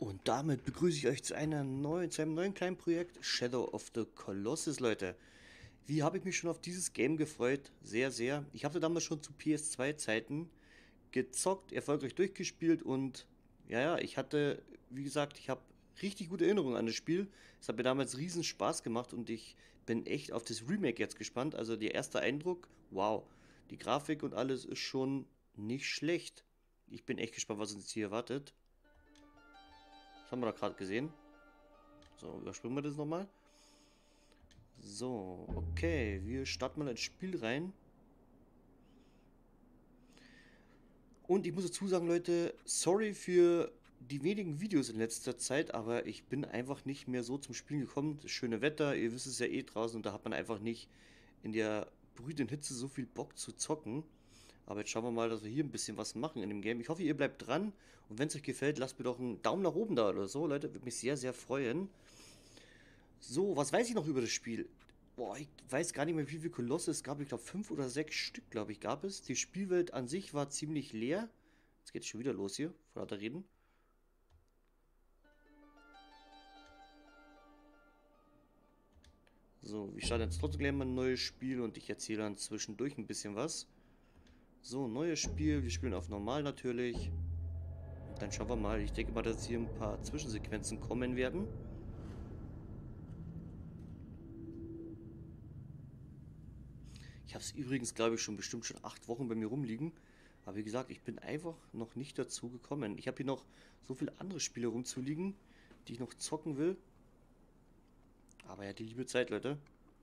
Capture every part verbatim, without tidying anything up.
Und damit begrüße ich euch zu einer neuen, zu einem neuen kleinen Projekt Shadow of the Colossus, Leute. Wie habe ich mich schon auf dieses Game gefreut? Sehr, sehr. Ich habe damals schon zu P S zwei Zeiten gezockt, erfolgreich durchgespielt und ja, ja, ich hatte, wie gesagt, ich habe richtig gute Erinnerungen an das Spiel. Es hat mir damals riesen Spaß gemacht und ich bin echt auf das Remake jetzt gespannt. Also der erste Eindruck, wow, die Grafik und alles ist schon nicht schlecht. Ich bin echt gespannt, was uns hier erwartet. Das haben wir doch gerade gesehen. So, überspringen wir das nochmal. So, okay, wir starten mal ins Spiel rein. Und ich muss dazu sagen, Leute, sorry für die wenigen Videos in letzter Zeit, aber ich bin einfach nicht mehr so zum Spielen gekommen. Das schöne Wetter, ihr wisst es ja eh draußen, und da hat man einfach nicht in der brütenden Hitze so viel Bock zu zocken. Aber jetzt schauen wir mal, dass wir hier ein bisschen was machen in dem Game. Ich hoffe, ihr bleibt dran, und wenn es euch gefällt, lasst mir doch einen Daumen nach oben da oder so, Leute. Würde mich sehr, sehr freuen. So, was weiß ich noch über das Spiel? Boah, ich weiß gar nicht mehr, wie viele Kolosse es gab. Ich glaube, fünf oder sechs Stück, glaube ich, gab es. Die Spielwelt an sich war ziemlich leer. Jetzt geht es schon wieder los hier, von lauter Reden. So, wir starten jetzt trotzdem gleich mal ein neues Spiel und ich erzähle dann zwischendurch ein bisschen was. So, neues Spiel. Wir spielen auf normal natürlich. Und dann schauen wir mal. Ich denke mal, dass hier ein paar Zwischensequenzen kommen werden. Ich habe es übrigens, glaube ich, schon bestimmt schon acht Wochen bei mir rumliegen. Aber wie gesagt, ich bin einfach noch nicht dazu gekommen. Ich habe hier noch so viele andere Spiele rumzuliegen, die ich noch zocken will. Aber ja, die liebe Zeit, Leute.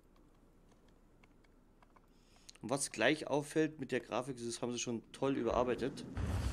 Und was gleich auffällt mit der Grafik, das haben sie schon toll überarbeitet.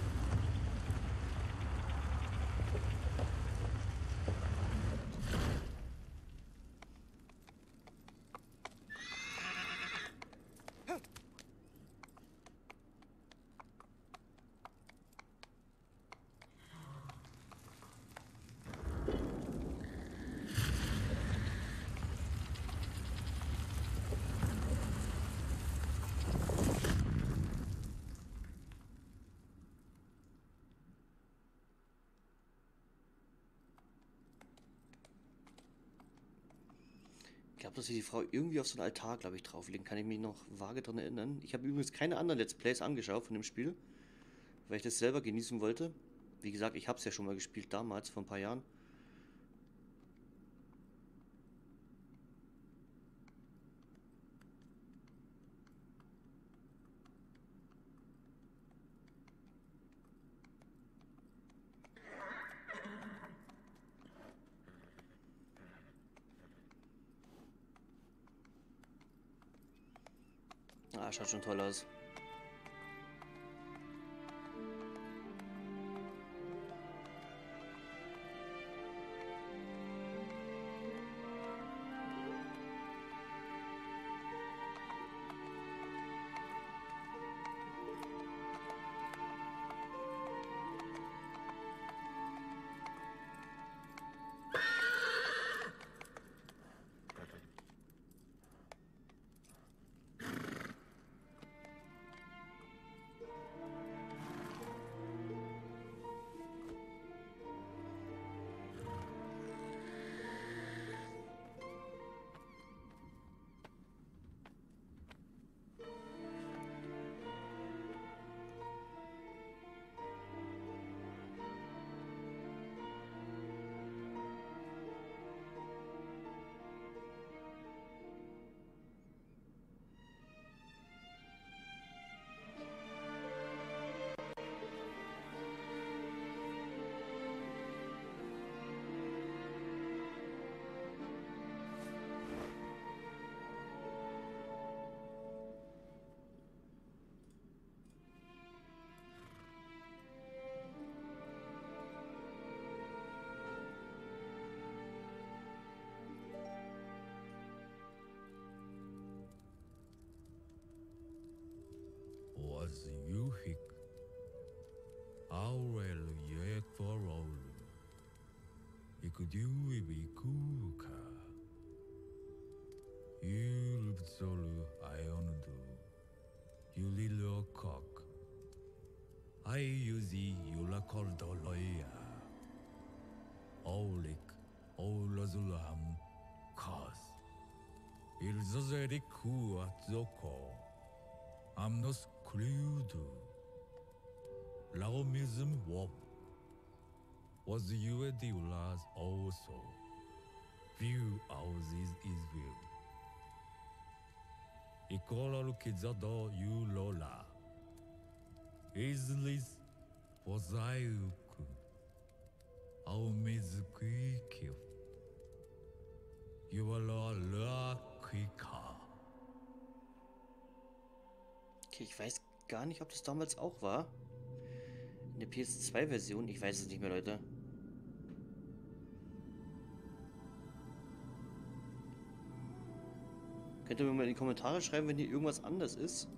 Ich glaube, dass sie die Frau irgendwie auf so einen Altar, glaube ich, drauflegen. Kann ich mich noch vage daran erinnern. Ich habe übrigens keine anderen Let's Plays angeschaut von dem Spiel, weil ich das selber genießen wollte. Wie gesagt, ich habe es ja schon mal gespielt damals, vor ein paar Jahren. Ah, schaut schon toll aus. Was yuhik Aurel yek for all Ikudu ibikuka Yulbzolu iondu Yulilo kok I yuzi yula koldoloya Aulik, Olazulam, Kaz. Ilzazeri Kuatzoko. Amnos Kludu. Laomism Wop. Was you a Diulas also? View houses is will. Ikola Lukizado you Lola. Islis Pozaiuku. Aumizukikyo. You are la Kika. Okay, ich weiß gar nicht, ob das damals auch war. In der P S zwei Version. Ich weiß es nicht mehr, Leute. Könnt ihr mir mal in die Kommentare schreiben, wenn hier irgendwas anders ist?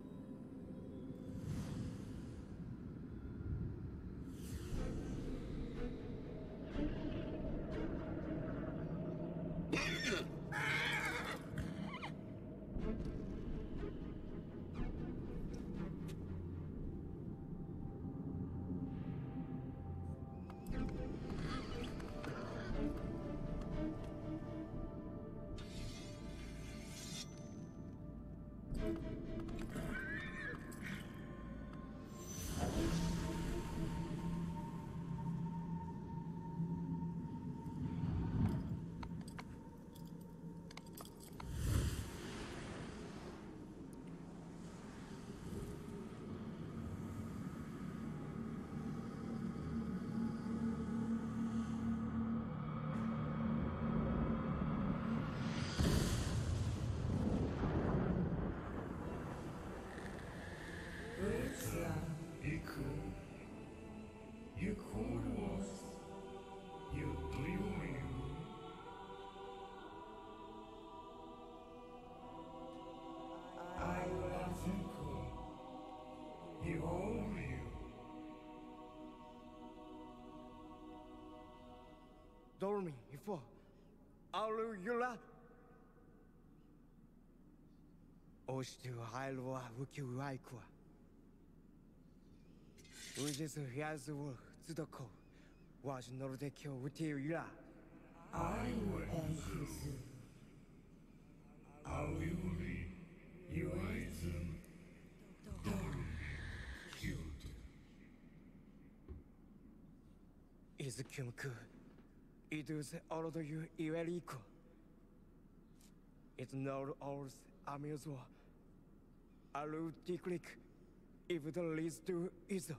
Dormi, ifo. Alu yula. Oshtu hailwa wuki waikwa. Ujisu hiazu tsudoko. Waj norodekyo wuti yula. I will answer. Auli, Yuaizum, Dormi, Cute. Izukyumku. Idus all the you Iweriko. It's not all amusement. Alu Tiklik. If the leads to Izo.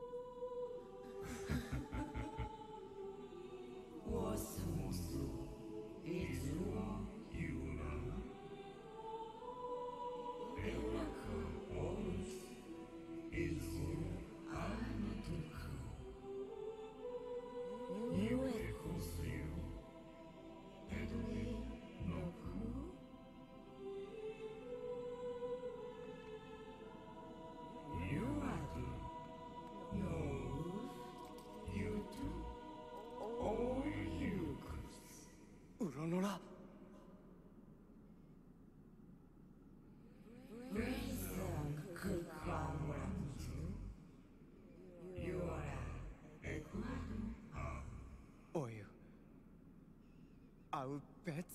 Wasamusu, Izuo, Yuna. Elaka, Olus, Izu, Anatuku. You echoes you. Edwin, Noku. You adu. No. You do. Oh, you could. Uronora. Reason could come around you. You are a Ecuador. Oyu. I'll bet.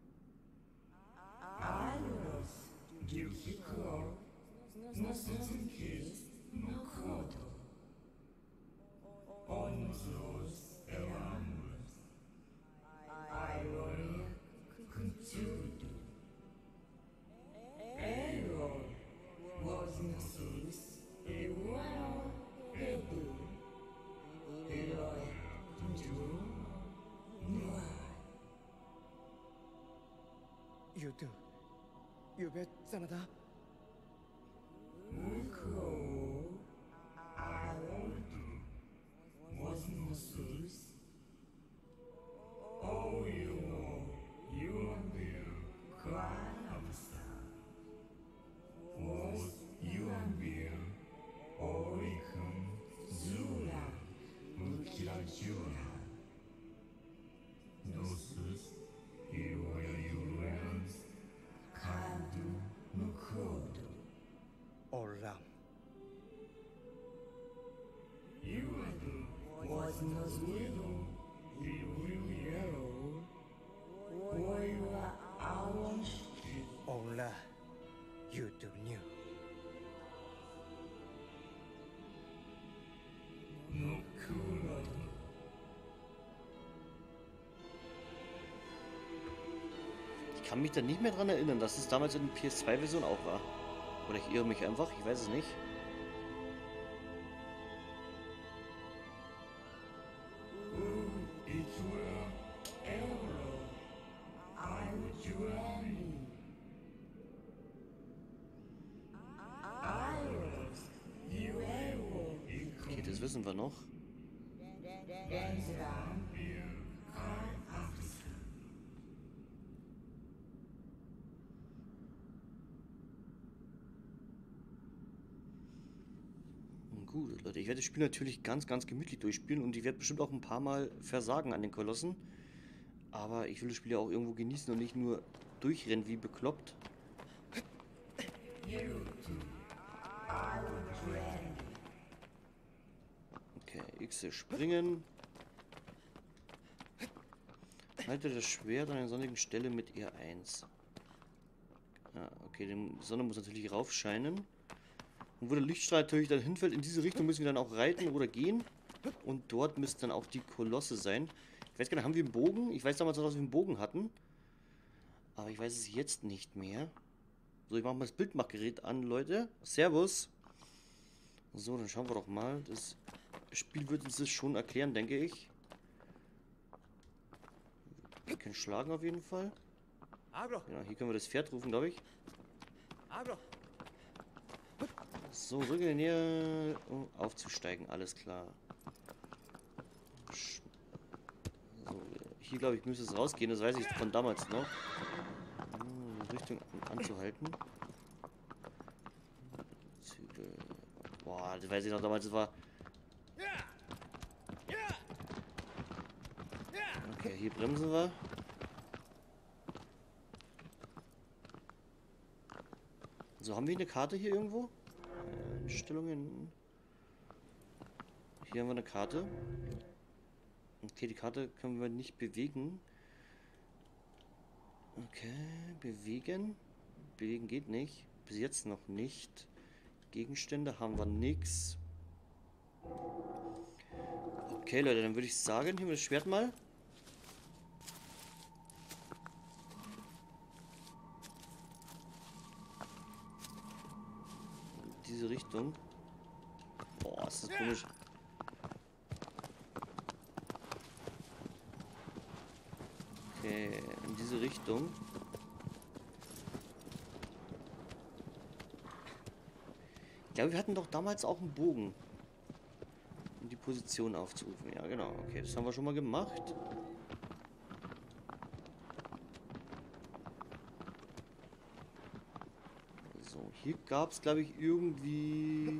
I was Yukiko. No certain kiss, no kodo. On those around. I will continue. Ero was no sis, a well, a do. Ero do. No. You do. You bet Sanada. Muko. I will do. Was no sis. Oh, you know, you and Bill cry upstairs. Was you and Bill, Oricum, Zula, Mukira Jura. Nosus, Iroya Urans, Kandu, Mukodo. Oram. You and was no widow, you You do new. Ich kann mich da nicht mehr dran erinnern, dass es damals in der P S zwei Version auch war. Oder ich irre mich einfach, ich weiß es nicht. It were Euro. I would you enemy. Iros. You Euro. Okay, das wissen wir noch. Gensran. Wir Kai Afghanistan. Gut, Leute, ich werde das Spiel natürlich ganz, ganz gemütlich durchspielen und ich werde bestimmt auch ein paar Mal versagen an den Kolossen. Aber ich will das Spiel ja auch irgendwo genießen und nicht nur durchrennen wie bekloppt. Okay, X springen. Halte das Schwert an einer sonnigen Stelle mit R eins. Ah, okay, die Sonne muss natürlich raufscheinen. Und wo der Lichtstrahl natürlich dann hinfällt, in diese Richtung müssen wir dann auch reiten oder gehen. Und dort müssten dann auch die Kolosse sein. Ich weiß gar nicht, haben wir einen Bogen? Ich weiß damals noch, dass wir einen Bogen hatten. Aber ich weiß es jetzt nicht mehr. So, ich mache mal das Bildmachgerät an, Leute. Servus. So, dann schauen wir doch mal. Das Spiel wird uns das schon erklären, denke ich. Wir können schlagen auf jeden Fall. Abro, Ja, hier können wir das Pferd rufen, glaube ich. abro. So, rück in die Nähe, um aufzusteigen, alles klar. Sch- So, hier glaube ich müsste es rausgehen, das weiß ich von damals noch. Hm, Richtung an, anzuhalten. Zügel. Boah, das weiß ich noch damals, das war... Okay, hier bremsen wir. So, haben wir eine Karte hier irgendwo? Einstellungen. Hier haben wir eine Karte. Okay, die Karte können wir nicht bewegen. Okay, bewegen. Bewegen geht nicht. Bis jetzt noch nicht. Gegenstände haben wir nichts. Okay, Leute, dann würde ich sagen, nehmen wir das Schwert mal. Diese Richtung. Boah, ist das komisch. Okay, in diese Richtung. Ich glaube, wir hatten doch damals auch einen Bogen, um die Position aufzurufen. Ja, genau. Okay, das haben wir schon mal gemacht. So, hier gab es, glaube ich, irgendwie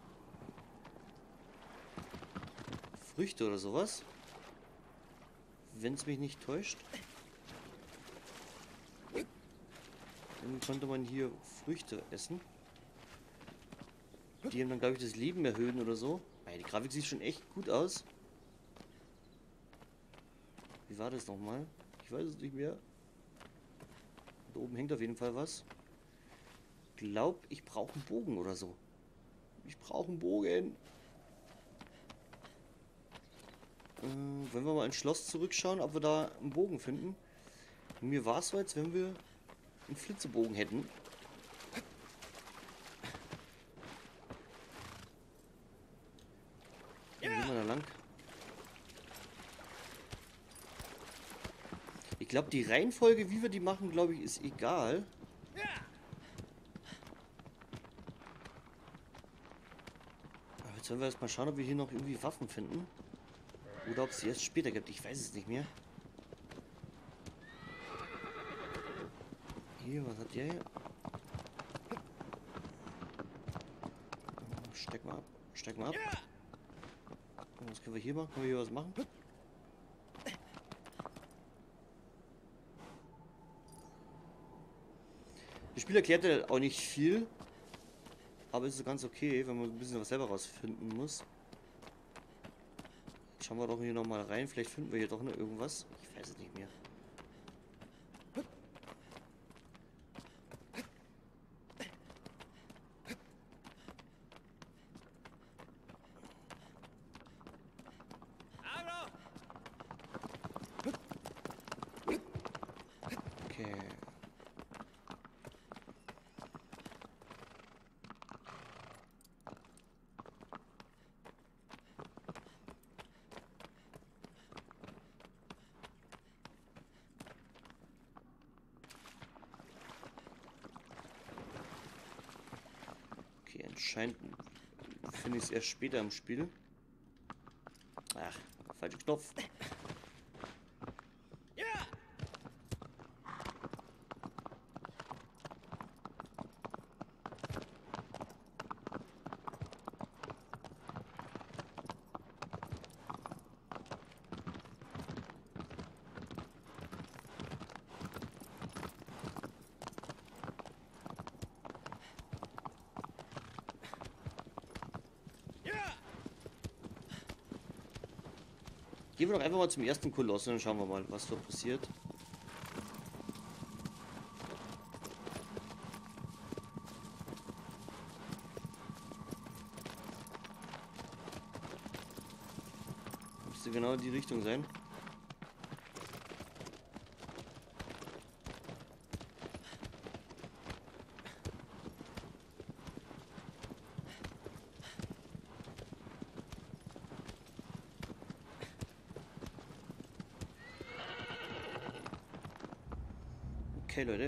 Früchte oder sowas. Wenn es mich nicht täuscht. Dann konnte man hier Früchte essen. Die haben dann, glaube ich, das Leben erhöhen oder so. Ey, die Grafik sieht schon echt gut aus. Wie war das nochmal? Ich weiß es nicht mehr. Da oben hängt auf jeden Fall was. Ich glaube, ich brauche einen Bogen oder so. Ich brauche einen Bogen. Äh, wenn wir mal ins Schloss zurückschauen, ob wir da einen Bogen finden. Mir war es so, als wenn wir einen Flitzebogen hätten. Wie gehen wir da lang? Ich glaube, die Reihenfolge, wie wir die machen, glaube ich, ist egal. Aber jetzt werden wir erst mal schauen, ob wir hier noch irgendwie Waffen finden. Oder ob es sie erst später gibt. Ich weiß es nicht mehr. Hier, was hat der hier? Steck mal ab. Steck mal ab. Was können wir hier machen? Können wir hier was machen? Das Spiel erklärt ja auch nicht viel. Aber es ist ganz okay, wenn man ein bisschen was selber rausfinden muss. Schauen wir doch hier nochmal rein. Vielleicht finden wir hier doch noch irgendwas. Ich weiß es nicht mehr. Scheint, finde ich es erst später im Spiel. Ach, falscher Knopf. Gehen wir doch einfach mal zum ersten Koloss und dann schauen wir mal, was so passiert. Müsste genau die Richtung sein. Okay, Leute.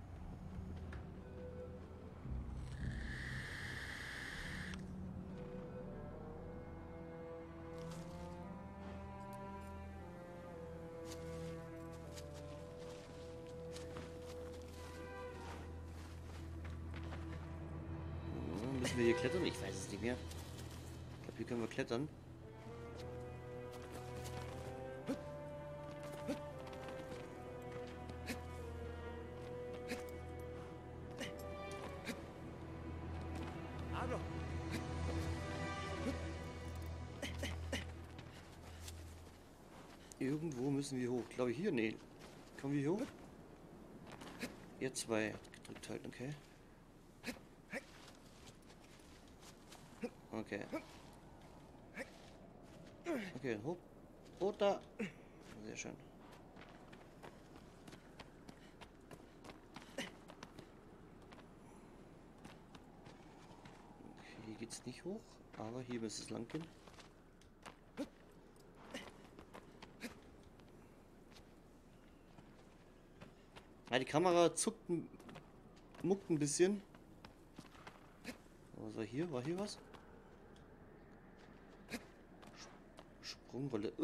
Hm, müssen wir hier klettern? Ich weiß es nicht mehr. Ich glaube, hier können wir klettern. Irgendwo müssen wir hoch. Glaube ich hier? Nee. Kommen wir hier hoch? Ihr zwei gedrückt halten, okay. Okay. Okay, hoch. Oh, da. Sehr schön. Okay, hier geht's nicht hoch, aber hier müsste es lang gehen. Ja, die Kamera zuckt, ein, muckt ein bisschen. Was war hier? War hier was? Sprungrolle.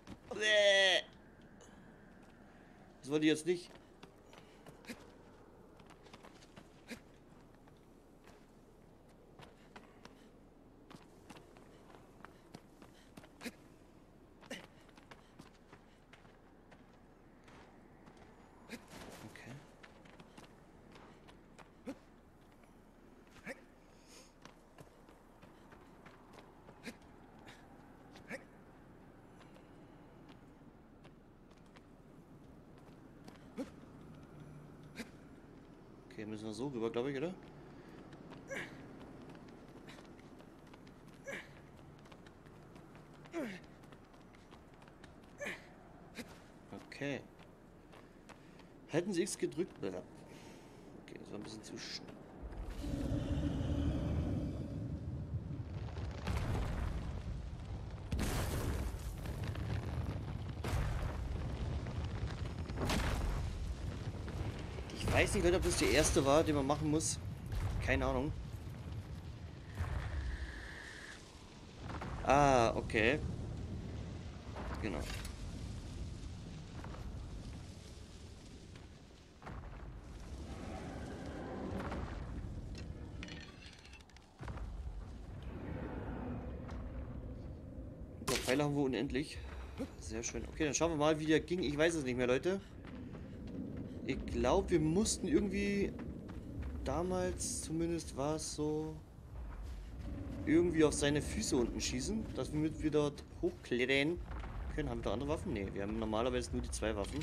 Das wollte ich jetzt nicht. Okay, müssen wir so rüber, glaube ich, oder? Okay. Halten Sie X gedrückt. Okay, das war ein bisschen zu schnell. Ich weiß nicht, ob das der erste war, den man machen muss. Keine Ahnung. Ah, okay. Genau. So, Pfeile haben wir unendlich. Sehr schön. Okay, dann schauen wir mal, wie der ging. Ich weiß es nicht mehr, Leute. Ich glaube, wir mussten irgendwie... Damals zumindest war es so... irgendwie auf seine Füße unten schießen, dass wir mit wir dort hochklettern können. Haben wir da andere Waffen? Ne, wir haben normalerweise nur die zwei Waffen.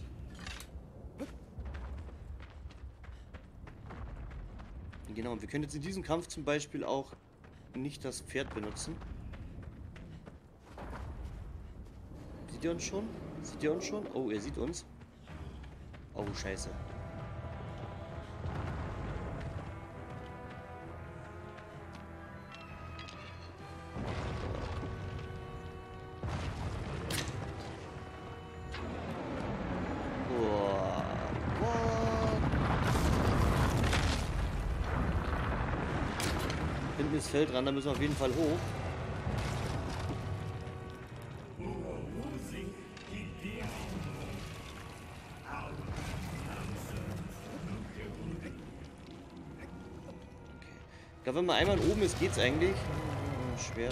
Genau, und wir können jetzt in diesem Kampf zum Beispiel auch nicht das Pferd benutzen. Sieht ihr uns schon? Sieht ihr uns schon? Oh, er sieht uns. Oh, scheiße. Hinten ist Feld dran, da müssen wir auf jeden Fall hoch. Ich glaube, wenn man einmal oben ist, geht's eigentlich. Hm, schwer.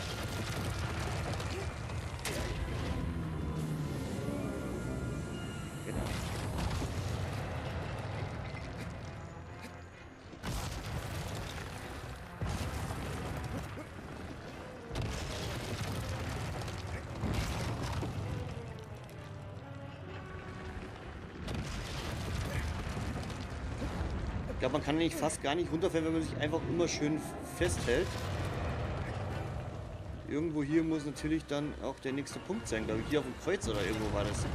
Genau. Ich glaube, man kann nicht fast gar nicht runterfallen, wenn man sich einfach immer schön festhält. Irgendwo hier muss natürlich dann auch der nächste Punkt sein, glaube ich. Hier auf dem Kreuz oder irgendwo war das.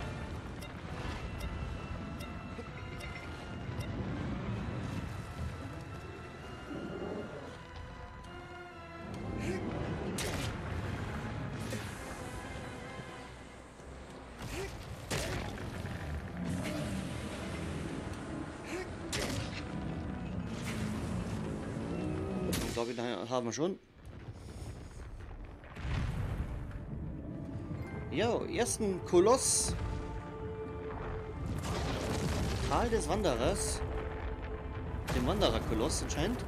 Ich glaube, den haben wir schon. Ja, ersten Koloss. Tal des Wanderers. Dem Wanderer-Koloss anscheinend.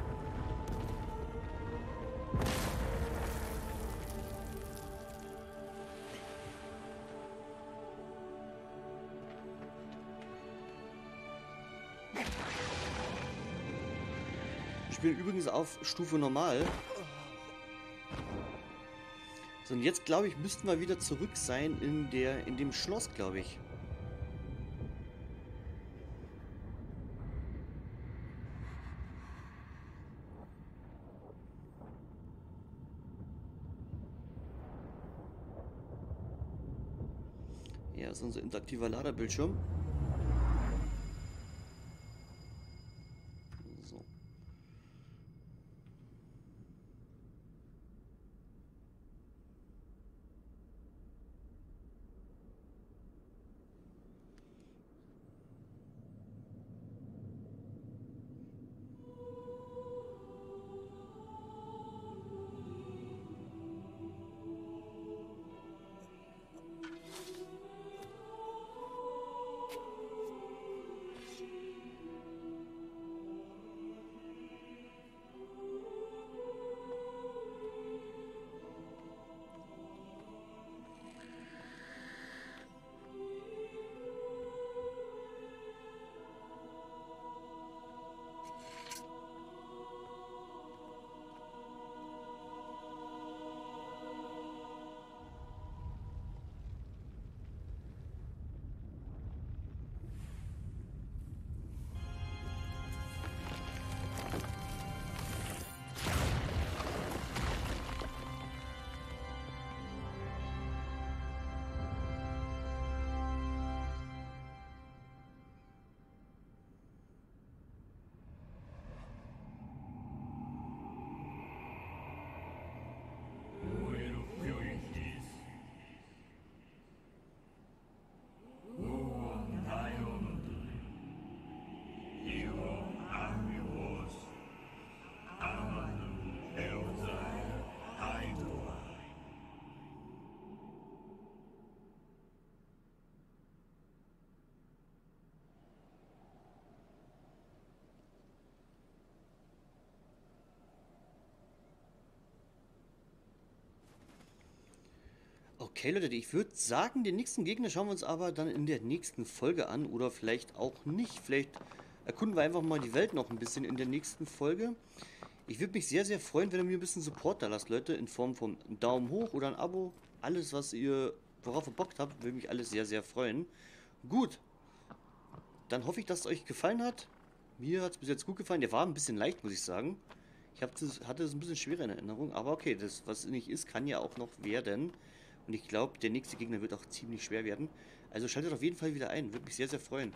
Ich bin übrigens auf Stufe Normal. So, und jetzt glaube ich, müssten wir wieder zurück sein in der in dem Schloss, glaube ich. Ja, das ist unser interaktiver Laderbildschirm. So. Okay, Leute, ich würde sagen, den nächsten Gegner schauen wir uns aber dann in der nächsten Folge an oder vielleicht auch nicht. Vielleicht erkunden wir einfach mal die Welt noch ein bisschen in der nächsten Folge. Ich würde mich sehr, sehr freuen, wenn ihr mir ein bisschen Support da lasst, Leute, in Form von einem Daumen hoch oder ein Abo. Alles, was ihr, worauf ihr Bock habt, würde mich alles sehr, sehr freuen. Gut, dann hoffe ich, dass es euch gefallen hat. Mir hat es bis jetzt gut gefallen. Der war ein bisschen leicht, muss ich sagen. Ich hab das, hatte es ein bisschen schwer in Erinnerung, aber okay, das, was nicht ist, kann ja auch noch werden. Und ich glaube, der nächste Gegner wird auch ziemlich schwer werden. Also schaltet auf jeden Fall wieder ein. Würde mich sehr, sehr freuen.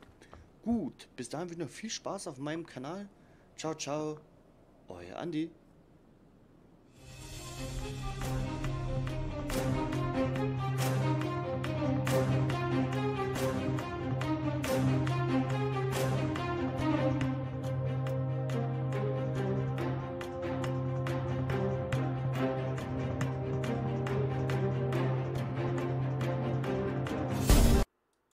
Gut, bis dahin wünsche ich noch viel Spaß auf meinem Kanal. Ciao, ciao. Euer Andi.